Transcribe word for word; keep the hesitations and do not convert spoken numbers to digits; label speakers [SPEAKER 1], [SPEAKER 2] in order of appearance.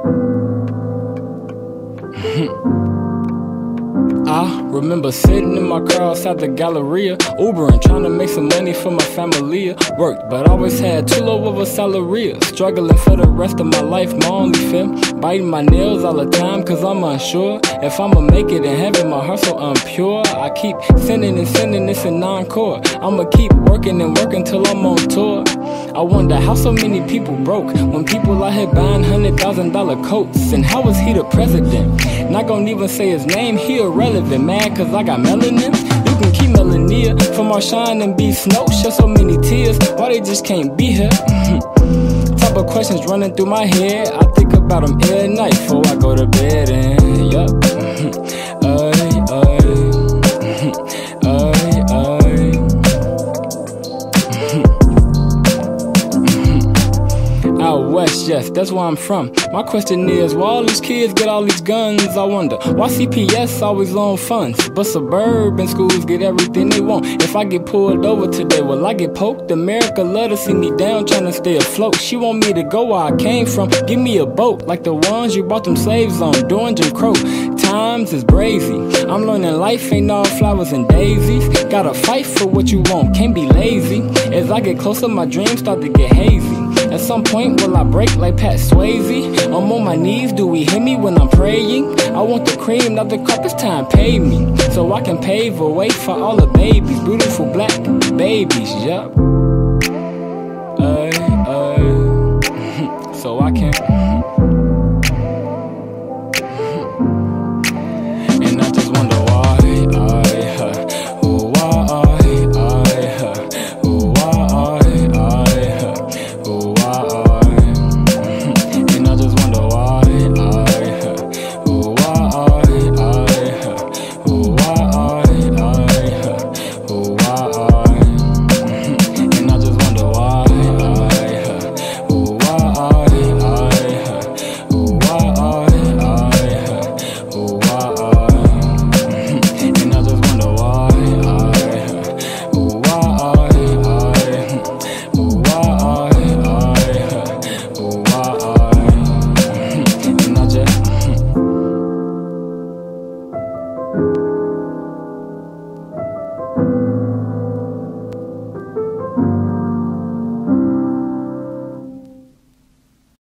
[SPEAKER 1] I remember sitting in my car outside the Galleria, Ubering, trying to make some money for my family. Worked, but always had too low of a salary. Struggling for the rest of my life, my only fear. Biting my nails all the time, cause I'm unsure if I'ma make it in heaven, my heart so impure. I keep sending and sending this in non-core. I'ma keep working and working till I'm on tour. I wonder how so many people broke when people out here buying hundred thousand dollar coats. And how is he the president? Not gonna even say his name, he irrelevant. Mad cause I got melanin? You can keep Melania from Marshawn and B Snow. Shed so many tears, why they just can't be here? Type of questions running through my head. I think about them every night before I go to bed. And yup, ay, ay, ay, ay. Out west, yes, that's where I'm from. My question is, why all these kids get all these guns? I wonder, why C P S always loan funds, but suburban schools get everything they want? If I get pulled over today, will I get poked? America love to see me down, trying to stay afloat. She want me to go where I came from. Give me a boat, like the ones you brought them slaves on during Jim Crow. Times is brazy. I'm learning life ain't all flowers and daisies. Gotta fight for what you want, can't be lazy. As I get closer, my dreams start to get hazy. At some point, will I break like Pat Swayze? I'm on my knees, do we hear me when I'm praying? I want the cream, not the cup, it's time, pay me. So I can pave a way for all the babies. Beautiful black babies, yup. Ay, ay. So I can